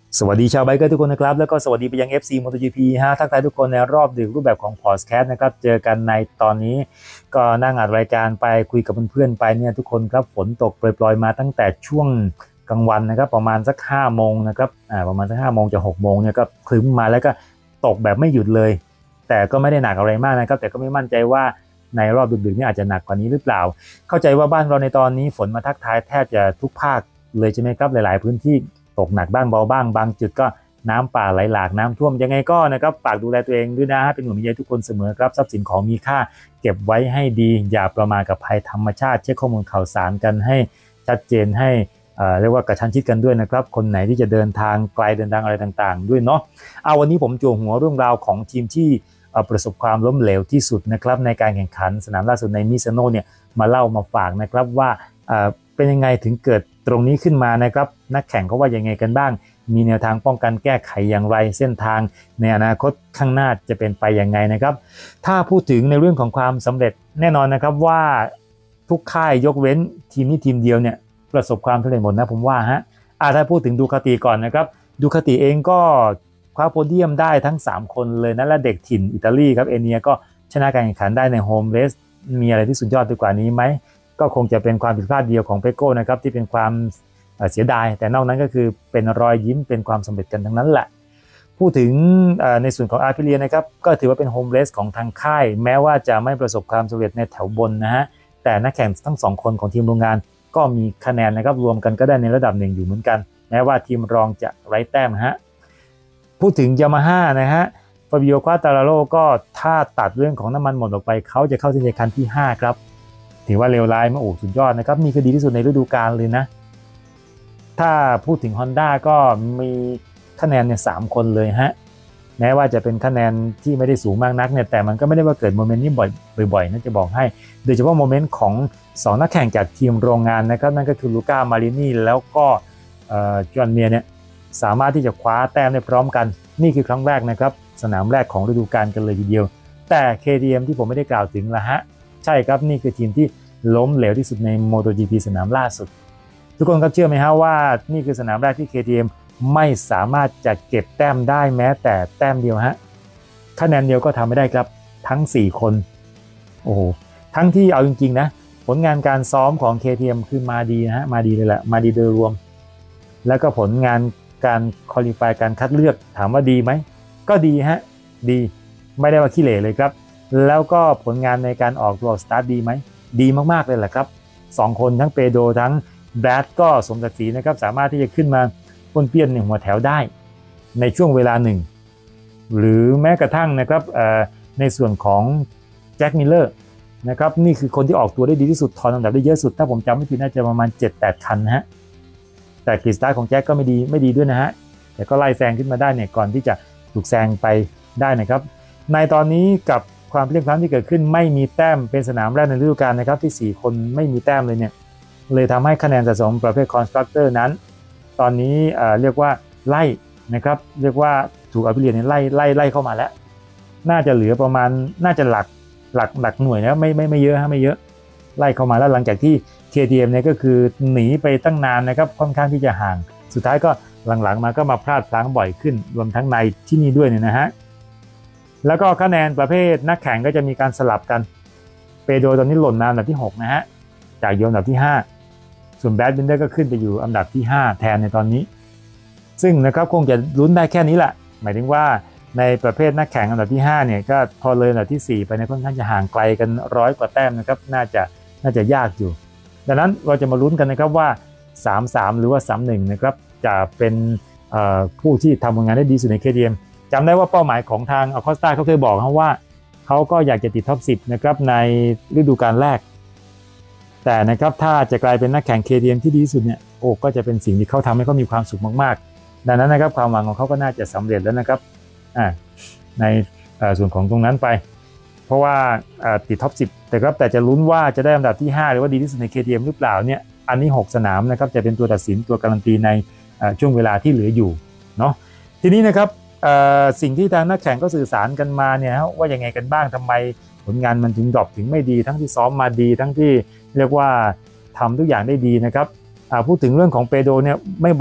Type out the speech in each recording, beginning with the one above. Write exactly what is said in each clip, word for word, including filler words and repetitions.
สวัสดีชาวไบเกอร์ทุกคนนะครับแล้วก็สวัสดีไปยัง เอฟ ซี MotoGP ฮะทักทายทุกคนในรอบดึกรูปแบบของพอดแคสต์นะครับเจอกันในตอนนี้ก็นั่งอัดรายการไปคุยกับเพื่อนๆไปเนี่ยทุกคนครับฝนตกโปรยๆมาตั้งแต่ช่วงกลางวันนะครับประมาณสักห้าโมงนะครับอ่าประมาณสักห้าโมงจะหกโมงเนี่ยก็คลึ้มมาแล้วก็ตกแบบไม่หยุดเลยแต่ก็ไม่ได้หนักอะไรมากนะครับแต่ก็ไม่มั่นใจว่าในรอบดึกๆนี่อาจจะหนักกว่านี้หรือเปล่าเข้าใจว่าบ้านเราในตอนนี้ฝนมาทักทายแทบจะทุกภาคเลยใช่ไหมครับหลายๆพื้นที่ตกหนักบ้างเบาบ้างบางจุดก็น้ำป่าไหลหลากน้ำท่วมยังไงก็นะครับฝากดูแลตัวเองด้วยนะเป็นห่วงเป็นใยทุกคนเสมอครับทรัพย์สินของมีค่าเก็บไว้ให้ดีอย่าประมาทกับภัยธรรมชาติเช็คข้อมูลข่าวสารกันให้ชัดเจนให้เรียกว่ากระชั้นชิดกันด้วยนะครับคนไหนที่จะเดินทางไกลเดินทางอะไรต่างๆด้วยเนาะเอาวันนี้ผมจั่วหัวเรื่องราวของทีมที่ประสบความล้มเหลวที่สุดนะครับในการแข่งขันสนามล่าสุดในมิซาโน่เนี่ยมาเล่ามาฝากนะครับว่าเป็นยังไงถึงเกิดตรงนี้ขึ้นมานะครับนักแข่งเขาว่ายังไงกันบ้างมีแนวทางป้องกันแก้ไขอย่างไรเส้นทางในอนาคตข้างหน้าจะเป็นไปยังไงนะครับถ้าพูดถึงในเรื่องของความสำเร็จแน่นอนนะครับว่าทุกค่ายยกเว้นทีมนี้ทีมเดียวเนี่ยประสบความสำเร็จหมดนะผมว่าฮะอ่าถ้าพูดถึงดูคาติก่อนนะครับดูคาติเองก็คว้าโพเดียมได้ทั้งสามคนเลยนะและเด็กถิ่นอิตาลีครับเอเนียก็ชนะการแข่งขันได้ในโฮมเรสมีอะไรที่สุดยอดไปกว่านี้ไหมก็คงจะเป็นความผิดพลาดเดียวของเปโก้นะครับที่เป็นความเสียดายแต่นอกนั้นก็คือเป็นรอยยิ้มเป็นความสำเร็จกันทั้งนั้นแหละพูดถึงในส่วนของอาร์พิเลียนะครับก็ถือว่าเป็นโฮมเรสของทางค่ายแม้ว่าจะไม่ประสบความสำเร็จในแถวบนนะฮะแต่นักแข่งทั้งสองคนของทีมโรงงานก็มีคะแนนนะครับรวมกันก็ได้ในระดับหนึ่งอยู่เหมือนกันแม้ว่าทีมรองจะไร้แต้มฮะพูดถึงยามาฮ่านะฮะฟาบิโอ ควาตาราโรก็ถ้าตัดเรื่องของน้ำมันหมดออกไปเขาจะเข้าเส้นชัยคันที่ห้าครับถือว่าเลวร้ายมาโอ้สุดยอดนะครับมีคดีที่สุดในฤดูกาลเลยนะถ้าพูดถึง Honda ก็มีคะแนนเนี่ยสามคนเลยฮะแม้ว่าจะเป็นคะแนนที่ไม่ได้สูงมากนักเนี่ยแต่มันก็ไม่ได้ว่าเกิดโมเมนต์นี้บ่อยบ่อยๆนะจะบอกให้โดยเฉพาะโมเมนต์ของสองนักแข่งจากทีมโรงงานนะครับนั่นก็คือลูก้ามารินีแล้วก็จอห์นเมียร์เนี่ยสามารถที่จะคว้าแต้มได้พร้อมกันนี่คือครั้งแรกนะครับสนามแรกของฤดูกาลกันเลยทีเดียวแต่ เค ที เอ็ม ที่ผมไม่ได้กล่าวถึงละฮะใช่ครับนี่คือทีมที่ล้มเหลวที่สุดใน MotoGP สนามล่าสุดทุกคนครับเชื่อไหมฮะว่านี่คือสนามแรกที่ เค ที เอ็ม ไม่สามารถจะเก็บแต้มได้แม้แต่แต้มเดียวฮะคะแนนเดียวก็ทำไม่ได้ครับทั้งสี่คนโอ้โหทั้งที่เอาจริงๆนะผลงานการซ้อมของ เค ที เอ็ม คือมาดีนะฮะมาดีเลยแหละมาดีโดยรวมแล้วก็ผลงานการควอลิฟายการคัดเลือกถามว่าดีไหมก็ดีฮะดีไม่ได้ว่าขี้เหร่เลยครับแล้วก็ผลงานในการออกตัวสตาร์ทดีไหมดีมากๆเลยแหละครับสองคนทั้งเปโดรทั้งแบรดก็สมศักดิ์ศรีนะครับสามารถที่จะขึ้นมาป้วนเปี้ยนในหัวแถวได้ในช่วงเวลาหนึ่งหรือแม้กระทั่งนะครับในส่วนของแจ็คมิลเลอร์นะครับนี่คือคนที่ออกตัวได้ดีที่สุดทอนอันดับได้เยอะสุดถ้าผมจำไม่ผิดน่าจะประมาณ เจ็ดแปด คันนะฮะแต่กรีดสตาร์ทของแจ็คก็ไม่ดีไม่ดีด้วยนะฮะแต่ก็ไล่แซงขึ้นมาได้เนี่ยก่อนที่จะถูกแซงไปได้นะครับในตอนนี้กับความเพลียงพล้ำที่เกิดขึ้นไม่มีแต้มเป็นสนามแรกในฤดูกาลนะครับที่สี่คนไม่มีแต้มเลยเนี่ยเลยทำให้คะแนนสะสมประเภทคอนสตรัคเตอร์นั้นตอนนี้เอ่อเรียกว่าไล่นะครับเรียกว่าถูกอาร์พิเลียเนี่ยไล่ไล่ไล่เข้ามาแล้วน่าจะเหลือประมาณน่าจะหลักหลักหลักหน่วยนะไม่ไม่ไม่เยอะฮะไม่เยอะไล่เข้ามาแล้วหลังจากที่ เค ที เอ็ม เนี่ยก็คือหนีไปตั้งนานนะครับค่อนข้างที่จะห่างสุดท้ายก็หลังๆมาก็มาพลาดพลั้งบ่อยขึ้นรวมทั้งในที่นี่ด้วยเนี่ยนะฮะแล้วก็คะแนนประเภทนักแข่งก็จะมีการสลับกันเปโดรตอนนี้หล่นมาอันดับที่หกนะฮะจากอยู่อันดับที่ห้าส่วนแบดบินเดอร์ก็ขึ้นไปอยู่อันดับที่ห้าแทนในตอนนี้ซึ่งนะครับคงจะลุ้นได้แค่นี้แหละหมายถึงว่าในประเภทนักแข่งอันดับที่ห้าเนี่ยก็พอเลยอันดับที่สี่ไปในค่อนข้างจะห่างไกลกันร้อยกว่าแต้มนะครับน่าจะน่าจะยากอยู่ดังนั้นเราจะมาลุ้นกันนะครับว่าสามสามหรือว่าสามหนึ่งนะครับจะเป็นผู้ที่ทำผลงานได้ดีสุดใน เค ที เอ็ม จำได้ว่าเป้าหมายของทางอัลคอสตาเขาเคยบอกเขาว่าเขาก็อยากจะติดท็อปสิบนะครับในฤดูกาลแรกแต่นะครับถ้าจะกลายเป็นนักแข่ง เค ที เอ็ม ที่ดีที่สุดเนี่ยโอ้ก็จะเป็นสิ่งที่เขาทำให้เขามีความสุขมากๆดังนั้นนะครับความหวังของเขาก็น่าจะสำเร็จแล้วนะครับอ่าในส่วนของตรงนั้นไปเพราะว่าติดท็อปสิบแต่ครับแต่จะลุ้นว่าจะได้อันดับที่ห้าหรือว่าดีที่สุดใน เค ที เอ็ม หรือเปล่าเนี่ยอันนี้หกสนามนะครับจะเป็นตัวตัดสินตัวการันตีในช่วงเวลาที่เหลืออยู่เนาะทีนี้นะครับสิ่งที่ทางนักแข่งก็สื่อสารกันมาเนี่ยว่ายังไงกันบ้างทำไมผลงานมันถึงดรอปถึงไม่ดีทั้งที่ซ้อมมาดีทั้งที่เรียกว่าทำทุกอย่างได้ดีนะครับพูดถึงเรื่องของเปโดรเนี่ยไม่บอก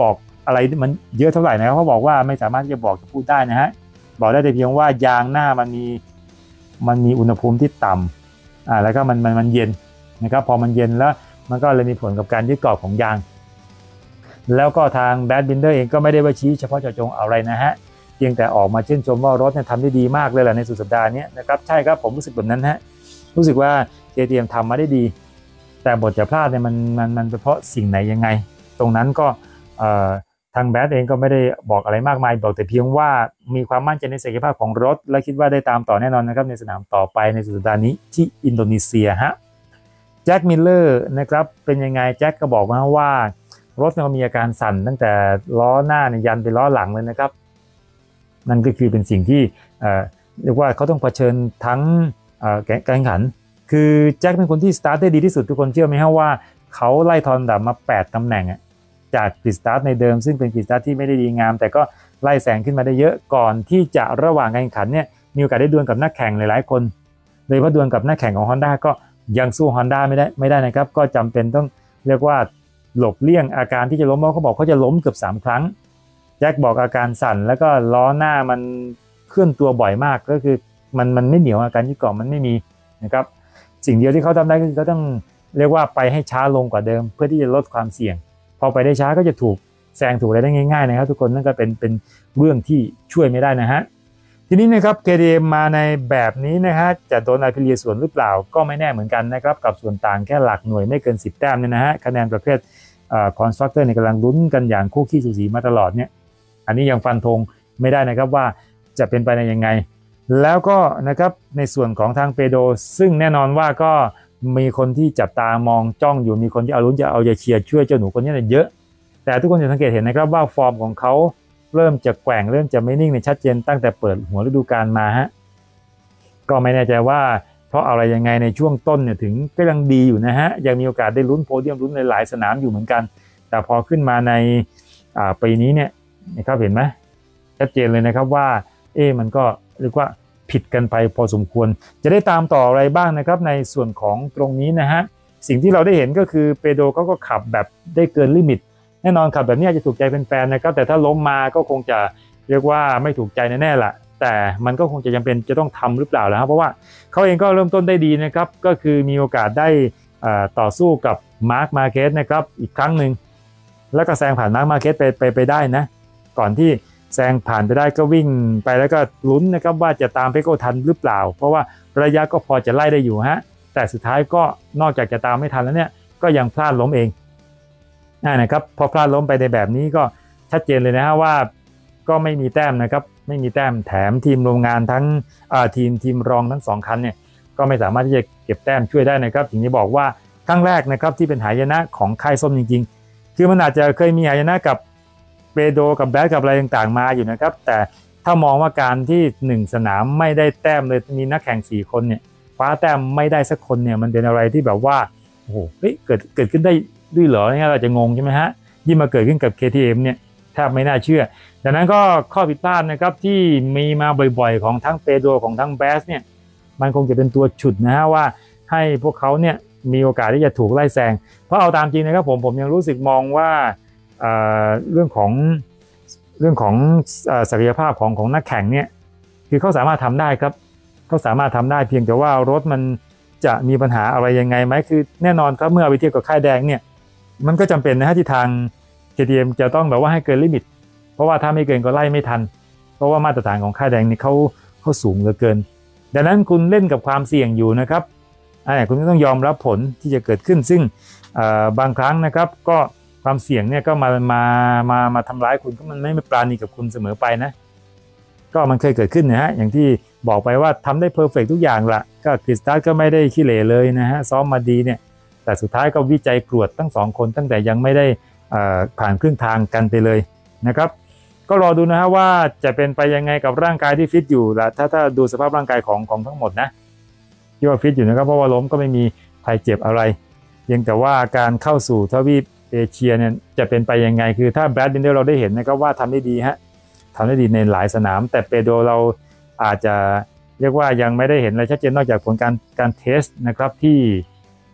อะไรมันเยอะเท่าไหร่นะครับเขาบอกว่าไม่สามารถที่จะบอกจะพูดได้นะฮะบอกได้แต่เพียงว่ายางหน้ามันมีมันมีอุณหภูมิที่ต่ำอ่าแล้วก็มันมันมันเย็นนะครับพอมันเย็นแล้วมันก็เลยมีผลกับการยืดกรอบของยางแล้วก็ทางแบดบินเดอร์เองก็ไม่ได้ว่าชี้เฉพาะเจาะจงอะไรนะฮะเพียงแต่ออกมาชื่นชมว่ารถเนี่ยทำได้ดีมากเลยแหละในสุดสัปดาห์นี้นะครับใช่ครับผมรู้สึกแบบนั้นฮะรู้สึกว่า เค ที เอ็ม ทำมาได้ดีแต่บทจะพลาดเนี่ยมันมันมันเป็นเพราะสิ่งไหนยังไงตรงนั้นก็ทางแบดเองก็ไม่ได้บอกอะไรมากมายบอกแต่เพียงว่ามีความมั่นใจในศักยภาพของรถและคิดว่าได้ตามต่อแน่นอนนะครับในสนามต่อไปในสุดสัปดาห์นี้ที่อินโดนีเซียฮะแจ็คมิลเลอร์นะครับเป็นยังไงแจ็คก็บอกมาว่ารถมันมีอาการสั่นตั้งแต่ล้อหน้าเนี่ยยันไปล้อหลังเลยนะครับนั่นก็คือเป็นสิ่งที่เรียกว่าเขาต้องเผชิญทั้งการแข่งขันคือแจ็คเป็นคนที่สตาร์ทได้ดีที่สุดทุกคนเชื่อไหมฮะว่าเขาไล่ทอนดับมาแปดตำแหน่งจากกริดสตาร์ทในเดิมซึ่งเป็นกริดสตาร์ทที่ไม่ได้ดีงามแต่ก็ไล่แซงขึ้นมาได้เยอะก่อนที่จะระหว่างการแข่งขันเนี่ยมีโอกาสได้ดวลกับนักแข่งหลายๆคนโดยเฉพาะดวลกับนักแข่งของ Honda ก็ยังสู้ Honda ไม่ได้ไม่ได้นะครับก็จำเป็นต้องเรียกว่าหลบเลี่ยงอาการที่จะล้มเพราะเขาบอกเขาจะล้มเกือบสามครั้งแจ็คบอกอาการสั่นแล้วก็ล้อหน้ามันเคลื่อนตัวบ่อยมากก็คือมันมันไม่เหนียวอาการยึดเกาะมันไม่มีนะครับสิ่งเดียวที่เขาทำได้ก็คือเขาต้องเรียกว่าไปให้ช้าลงกว่าเดิมเพื่อที่จะลดความเสี่ยงพอไปได้ช้าก็จะถูกแซงถูกอะไรได้ง่ายๆนะครับทุกคนนั่นก็เป็นเป็นเรื่องที่ช่วยไม่ได้นะฮะทีนี้นะครับ เค ที เอ็ม มาในแบบนี้นะฮะจะโดนอาพิเลียส่วนหรือเปล่าก็ไม่แน่เหมือนกันนะครับกับส่วนต่างแค่หลักหน่วยไม่เกินสิบแต้มเนี่ยนะฮะคะแนนประเภทคอนสตรัคเตอร์เนี่ยกำลังลุ้นกันอย่างคู่ขี้สูสีมาตลอดเนี่ยอันนี้ยังฟันธงไม่ได้นะครับว่าจะเป็นไปในยังไงแล้วก็นะครับในส่วนของทางเปโดซึ่งแน่นอนว่าก็มีคนที่จับตามองจ้องอยู่มีคนที่เอาลุ้นจะเอาใจเชียร์ช่วยเจ้าหนูคนนี้เยอะแต่ทุกคนจะสังเกตเห็นนะครับว่าฟอร์มของเขาเริ่มจะแกว่งเริ่มจะไม่นิ่งในชัดเจนตั้งแต่เปิดหัวฤดูกาลมาฮะก็ไม่แน่ใจว่าเพราะอะไรยังไงในช่วงต้นเนี่ยถึงก็ยังดีอยู่นะฮะยังมีโอกาสได้ลุ้นโพเดียมลุ้นในหลายสนามอยู่เหมือนกันแต่พอขึ้นมาในปีนี้เนี่ยนะครับเห็นไหมชัดเจนเลยนะครับว่าเอ๊ะมันก็เรียกว่าผิดกันไปพอสมควรจะได้ตามต่ออะไรบ้างนะครับในส่วนของตรงนี้นะฮะสิ่งที่เราได้เห็นก็คือเปโดเขาก็ขับแบบได้เกินลิมิตแน่นอนขับแบบนี้อาจจะถูกใจแฟนๆนะครับแต่ถ้าล้มมาก็คงจะเรียกว่าไม่ถูกใจแน่ๆล่ะแต่มันก็คงจะจำเป็นจะต้องทำหรือเปล่าแล้วครับเพราะว่าเขาเองก็เริ่มต้นได้ดีนะครับก็คือมีโอกาสได้ต่อสู้กับมาร์คมาร์เก็ตนะครับอีกครั้งหนึ่งแล้วก็แซงผ่านมาร์คมาร์เก็ตไปไปไปได้นะก่อนที่แซงผ่านไปได้ก็วิ่งไปแล้วก็ลุ้นนะครับว่าจะตามเพโก้ทันหรือเปล่าเพราะว่าระยะก็พอจะไล่ได้อยู่ฮะแต่สุดท้ายก็นอกจากจะตามไม่ทันแล้วเนี่ยก็ยังพลาดล้มเองนะครับพอพลาดล้มไปในแบบนี้ก็ชัดเจนเลยนะฮะว่าก็ไม่มีแต้มนะครับไม่มีแต้มแถมทีมโรงงานทั้งทีมทีมรองทั้งสองคันเนี่ยก็ไม่สามารถที่จะเก็บแต้มช่วยได้นะครับถึงจะบอกว่าครั้งแรกนะครับที่เป็นหายนะของค่ายส้มจริงๆคือมันอาจจะเคยมีหายนะกับเปโดกับแบดกับอะไรต่างๆมาอยู่นะครับแต่ถ้ามองว่าการที่หนึ่งสนามไม่ได้แต้มเลยมีนักแข่งสี่คนเนี่ยคว้าแต้มไม่ได้สักคนเนี่ยมันเป็นอะไรที่แบบว่าโอ้โหเฮ้ยเกิดเกิดขึ้นได้ด้วยเหรอเนี่ยเราจะงงใช่ไหมฮะยิ่งมาเกิดขึ้นกับ เค ที เอ็ม เนี่ยแทบไม่น่าเชื่อดังนั้นก็ข้อผิดพลาดนะครับที่มีมาบ่อยๆของทั้งเปโดของทั้งแบสเนี่ยมันคงจะเป็นตัวฉุดนะฮะว่าให้พวกเขาเนี่ยมีโอกาสที่จะถูกไล่แซงเพราะเอาตามจริงนะครับผมผมยังรู้สึกมองว่าเอ่อเรื่องของเรื่องของศักยภาพของของนักแข่งเนี่ยคือเขาสามารถทำได้ครับเขาสามารถทำได้เพียงแต่ว่ารถมันจะมีปัญหาอะไรยังไงไหมคือแน่นอนครับเมื่อเอาไปเทียบกับค่ายแดงเนี่ยมันก็จำเป็นนะฮะที่ทาง เค ที เอ็ม จะต้องแบบว่าให้เกินลิมิตเพราะว่าถ้าไม่เกินก็ไล่ไม่ทันเพราะว่ามาตรฐานของค่ายแดงนี่เขาเขาสูงเหลือเกินดังนั้นคุณเล่นกับความเสี่ยงอยู่นะครับอ่าคุณก็ต้องยอมรับผลที่จะเกิดขึ้นซึ่งบางครั้งนะครับก็ความเสี่ยงเนี่ยก็มามามามาทำร้ายคุณก็มันไม่ปราณีกับคุณเสมอไปนะก็มันเคยเกิดขึ้นนะฮะอย่างที่บอกไปว่าทำได้เพอร์เฟกต์ทุกอย่างละก็คริสตัลก็ไม่ได้ขี้เหร่เลยนะฮะซ้อมมาดีเนี่ยแต่สุดท้ายก็วิจัยกรวดทั้งสองคนตั้งแต่ยังไม่ได้ผ่านครึ่งทางกันไปเลยนะครับก็รอดูนะฮะว่าจะเป็นไปยังไงกับร่างกายที่ฟิตอยู่ละถ้าถ้าดูสภาพร่างกายของของทั้งหมดนะที่ว่าฟิตอยู่นะครับเพราะว่าล้มก็ไม่มีใครเจ็บอะไรเพียงแต่ว่าการเข้าสู่ทวีปเอเชียเนี่ยจะเป็นไปยังไงคือถ้าแบดบินเดอร์เราได้เห็นนะครับว่าทำได้ดีฮะทำได้ดีในหลายสนามแต่เปโดเราอาจจะเรียกว่ายังไม่ได้เห็นอะไรชัดเจนนอกจากผลการการเทสนะครับที่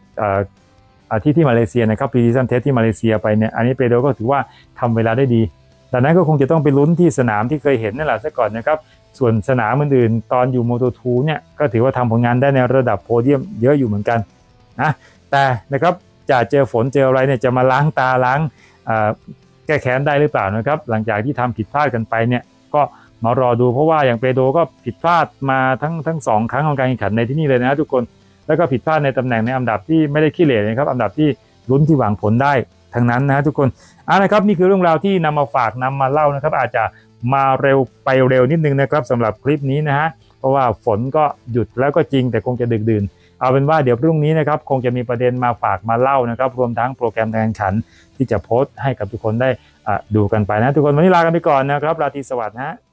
ที่ที่มาเลเซียนะครับพรีซีซั่นเทสที่มาเลเซียไปเนี่ยอันนี้เปโดก็ถือว่าทำเวลาได้ดีดังนั้นก็คงจะต้องไปลุ้นที่สนามที่เคยเห็นนั่นแหละซะก่อนนะครับส่วนสนามอื่นๆตอนอยู่โมโต ทู เนี่ยก็ถือว่าทำผลงานได้ในระดับโพเดียมเยอะอยู่เหมือนกันนะแต่นะครับจะเจอฝนเจออะไรเนี่ยจะมาล้างตาล้างแก้แค้นได้หรือเปล่านะครับหลังจากที่ทำผิดพลาดกันไปเนี่ยก็มารอดูเพราะว่าอย่างเปโดรก็ผิดพลาดมาทั้งทั้งสองครั้งของการแข่งขันในที่นี่เลยนะทุกคนแล้วก็ผิดพลาดในตำแหน่งในอันดับที่ไม่ได้ขี้เหร่นะครับอันดับที่ลุ้นที่หวังผลได้ทั้งนั้นนะทุกคนอ่ะนะครับนี่คือเรื่องราวที่นำมาฝากนำมาเล่านะครับอาจจะมาเร็วไปเร็วนิดนึงนะครับสำหรับคลิปนี้นะฮะเพราะว่าฝนก็หยุดแล้วก็จริงแต่คงจะดึกดื่นเอาเป็นว่าเดี๋ยวพรุ่งนี้นะครับคงจะมีประเด็นมาฝากมาเล่านะครับรวมทั้งโปรแกรมการแข่งขันที่จะโพสต์ให้กับทุกคนได้ดูกันไปนะทุกคนวันนี้ลากันไปก่อนนะครับราตรีสวัสดิ์นะ